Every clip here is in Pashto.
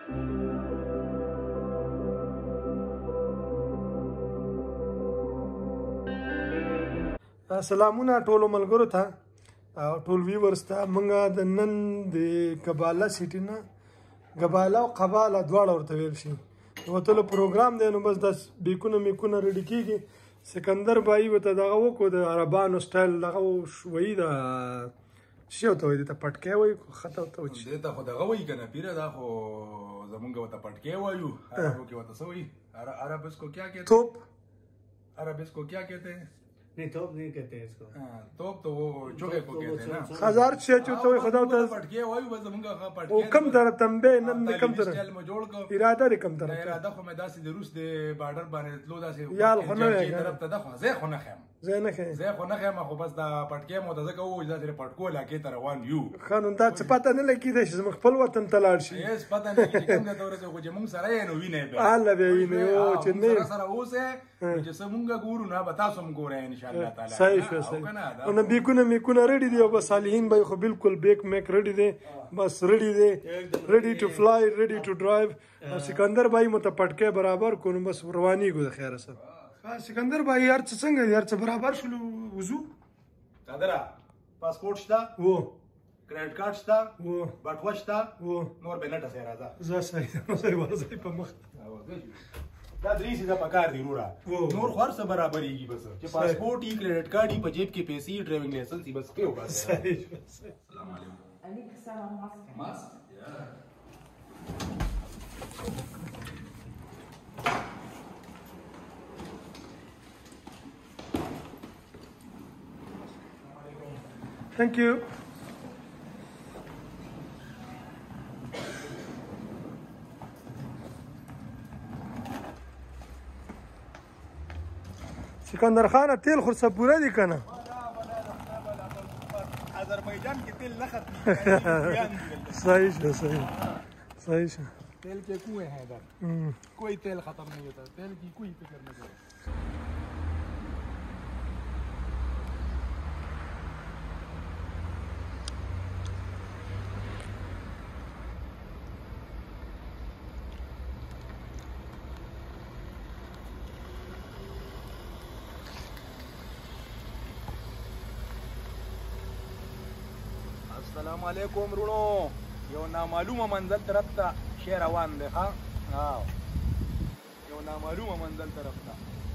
سلامونه ټولو ملګرو ته او ټول ویورز ته. موږ د نن د کباله سیټي نه کباله او قباله دواړه ورته ویل شي د وتلو پروګرام دی. نو بس داس بیکونه میکونه ریډي کېږي. سکندر بایي ورته دغه وکړو د عربانو سټایل دغه وایي د څه ورته وایي دې ته پټکی وایي خطه ورته وایي دې ته خو دغه وایي که نه پیره دا خو زمونږ ورته پټکی وایو. عربو کې ورته څه وایي عرب اس کو کیا کہتے توپ عرب اس کو کیا کہتے ہیں नहीं तोप नहीं कहते हैं इसको तोप तो वो चोगे को कहते हैं ना हजार छे चोते खदा ته پټکی وایو بس زمونږ هغه پټکی او کم طرف تنبه نن کم طرف سټایل مو جوړ کو اراده لري کم طرف اراده خو مې داسې د روس د بارډر باندې تلو داسې یال خو نه وي طرف ته دا خو زه خو نه خیم زه خو نه خیم خو بس دا پټکی مو دزه کوو چې پټکو لاکې ته روان یو خانون دا څه پته نه لګی چې زموږ خپل وطن ته لاړ شي. هیڅ پته نه لګی کوم د تورې خو چې مونږ سره یې نو وینې به الله به وینې او چې نه سره اوسه چې سمونګه ګورو نه به تاسو هم ګورئ ان شاء الله تعالی. صحیح شو صحیح. نو بیکونه میکونه ریډي دی او بس صالحین به خو بالکل بیک میک ریډي دی بس ریډي دی ریډي ټو فلای ریډي ټو ډرایو. او سکندر بای مو ته پټکی برابر کو نو بس رواني ګو د خیره سره. سکندر بای یار څه څنګه یار څه برابر شلو وضو قادره پاسپورت شته وو کریډټ کارت شته وو بټوه شته وو نور به لټه سره راځه زه صحیح ورځي په مخ دا درې سیده پکار دی وروړه نور خو هر څه برابرېږي بس چې پاسپورت یې کریډټ کارت یې په جیب کې پیسې ډرایوینګ لایسنس یې بس کیو بس صحیح. السلام علیکم علیکم السلام ماسک Thank you. سکندر خان تیل خو څه پوره دي کنه آذربایجان کې تیل نه ختمي صحیح شو صحیح شو. तेल के कुएं हैं इधर कोई तेल खत्म नहीं होता तेल की कोई फिक्र नहीं करो. السلام علیکم رونو یو نامعلومه منزل طرف ته شی روان دی ها یو نامعلومه منزل طرف ته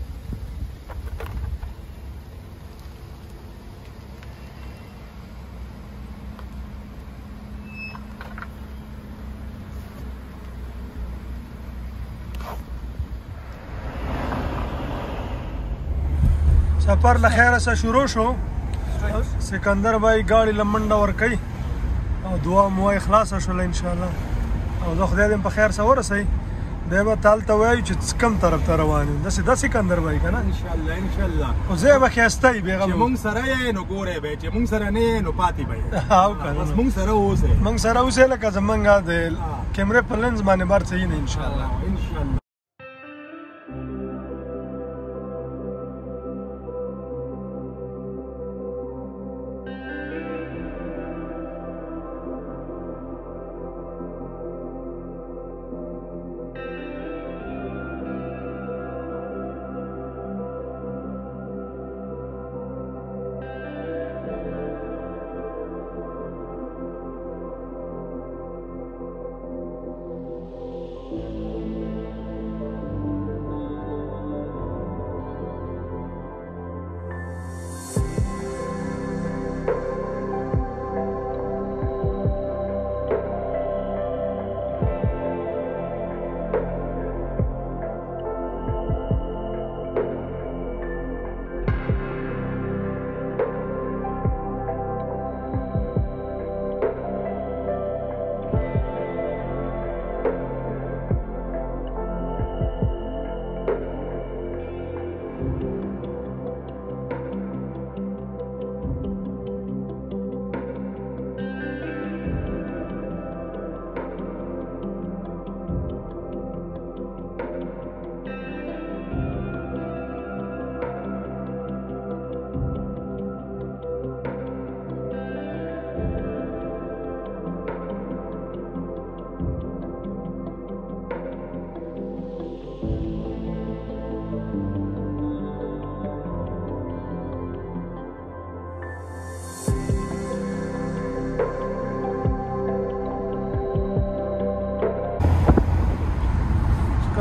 سفر له خیره سره شروع شو. سکندر بای ګاډي لمنډه ور کوي او دعا مو اخلاص شول ان شاء الله. او زه خدای دې په خیر سره ورسوي. دی به تالته وایو چې کوم طرف ته روان یو داسې دا سکندر بای که نه ان شاء الله خو ځای به ښایسته وي بېغمه. چې مونږ سره یې نو ګورئ به چې مونږ سره نه یې نو پاتې به یې بس مونږ سره اوسئ موږ سره اوسئ لکه زمونږ د کیمرې په لینز باندې بار څه یي نه ان شاء الله.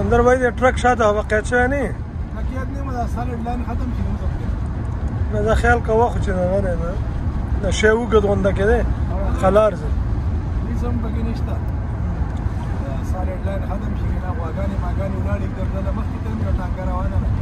اندر وای د ټرک شاته واقع شوی نه حقیقت نه مدا سالډ لاین ختم شي نو نه دا خیال کوه خو چې نه نه دا شی وګد غونډه کېده خلار زه نظام پکې نشته سالډ لاین ختم شي نه واګانې ماګانې ولاړې ګرځنه مخکې ته مې ټانګه روانه ده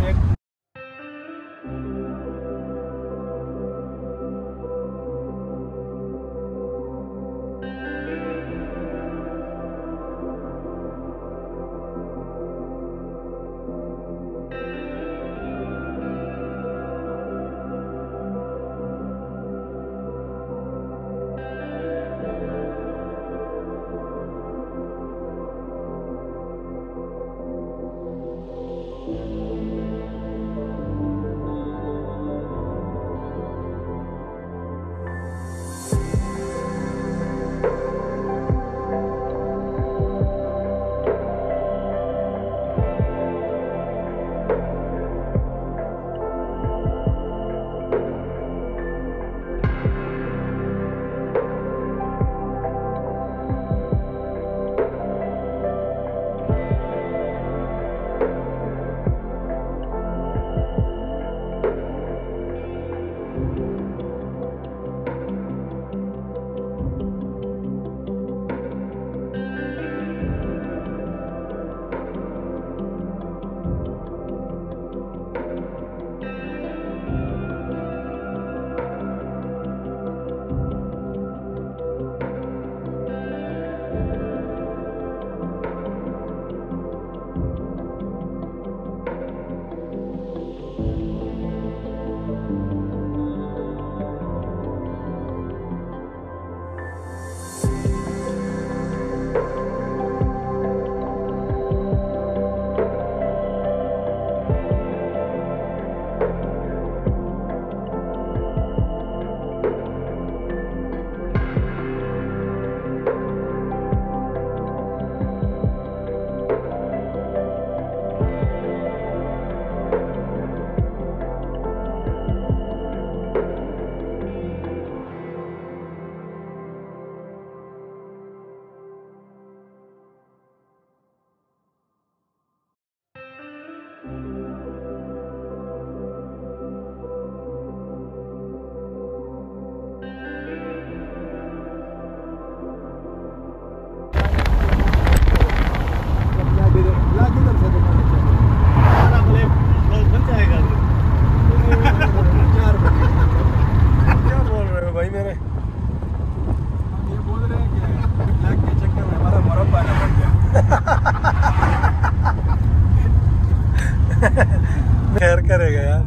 खैर करेगा यार,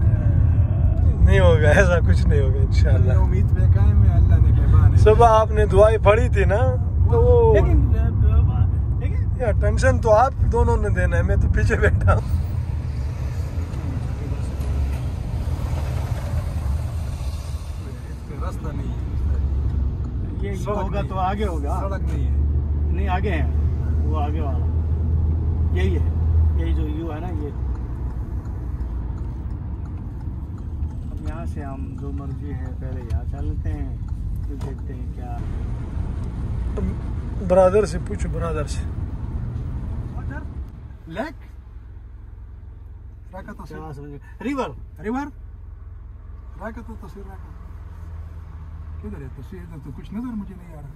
नहीं होगा ऐसा कुछ नहीं होगा इंशाल्लाह। उम्मीद पे कायम है, अल्लाह ने कहबान है। सुबह आपने दुआएं पढ़ी थी ना, तो यार टेंशन तो आप दोनों ने देना है, मैं तो पीछे बैठा हूँ। रास्ता नहीं है, ये होगा तो आगे होगा, सड़क नहीं है, नहीं आगे है वो आगे वाला, यही है, यही जो यू है ना ये। अब यहाँ से हम जो मर्जी है पहले यहाँ चलते हैं, फिर देखते हैं क्या। ब्रदर से पूछो, ब्रदर से। लेक राका तो क्या समझे, रिवर रिवर राका तो तस्वीर राका किधर है तस्वीर, इधर तो कुछ नजर मुझे नहीं आ रहा।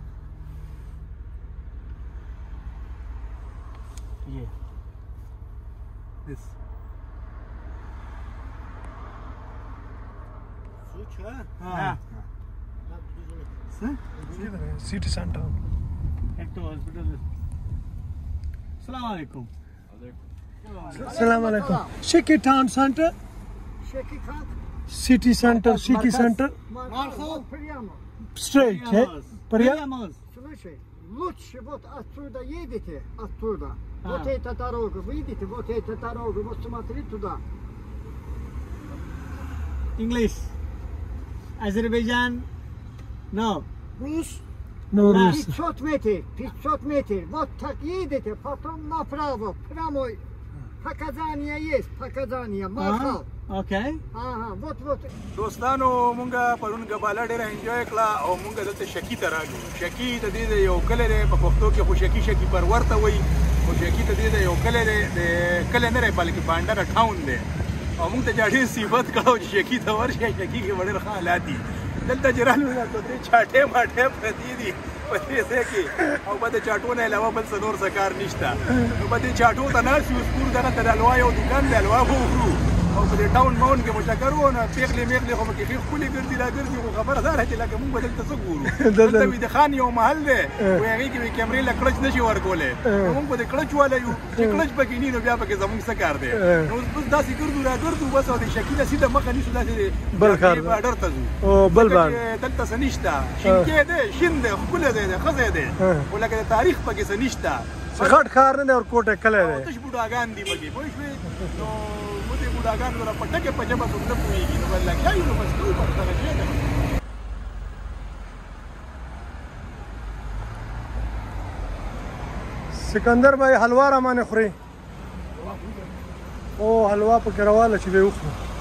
ये दिस हाँ सिटी सेंटर एक तो हॉस्पिटल। अस्सलाम वालेकुम। अस्सलाम वालेकुम। Sheki town centre, city centre, Sheki centre straight है Приямос. Слушай, лучше вот отсюда едете, оттуда. Вот эта дорога, видите, вот эта дорога, вот смотри туда. English. Azerbaijan. No. Рус, No Rus. 500 метров, вот так едете, потом направо, прямой. Показания есть, показания, маршал. Okay. Ага, вот. دوستانو مونږه پرون غباله ډېر انجوای کړه او مونږ دلته شکی ته راغلو. شکی د دې یو کلی دی په پښتو کې، خو شکی پر ورته وایي او شکی ته دې یو کلی دی د کلی نه دی بلکې بانډر ټاون دی او موږ ته چې ډېر صفت کړو چې شکی ته ورشئ شکی کې ډېر ښه حالات دي دلته چې رالو نو درې چاټې ماټې پرتې دي په دې ځای کې او په دې چاټو نه علاوه بل څه نور څه کار نشته نو په دې چاټو ته ناست یو سپور دغه ته د حلوا یو دوکان دی حلوا به وخورو او په دې ټاون ماون کې مو چکر وو نو پېغلې مېغلې خو پکې ښې ښکلې ګرځي راګرځي خو خبره دا ده چې لکه موږ به دلته څه ګورو دلته ویده خان یو محل دی وایي هغې کې کیمرې له کړچ نه شي ورکولی نو موږ به د کړچ والا یو چې کړچ پکې نه نو بیا پکې زموږ څه کار دی نو بس داسې ګرځو راګرځو بس او د شکي نه سیده مخه نیسو داسې بل کار باډر ته ځو بل بان دلته څه نشته شینکې دی شین دی ښکلی دی ښه ځای دی خو لکه د تاریخ پکې څه نشته غټ ښار نه دی او کوټه کلی دی تش بوډاګان دي پکې پوه شوې نو موږ دې بوډاګانو سره په ټکې په ژبه څوک نه پوهېږي نو بل لګیایي نو بس کوو بس دغه شی دی سکندر بھائی حلوا را باندې خوري او حلوا پکې راواله چې به وخورو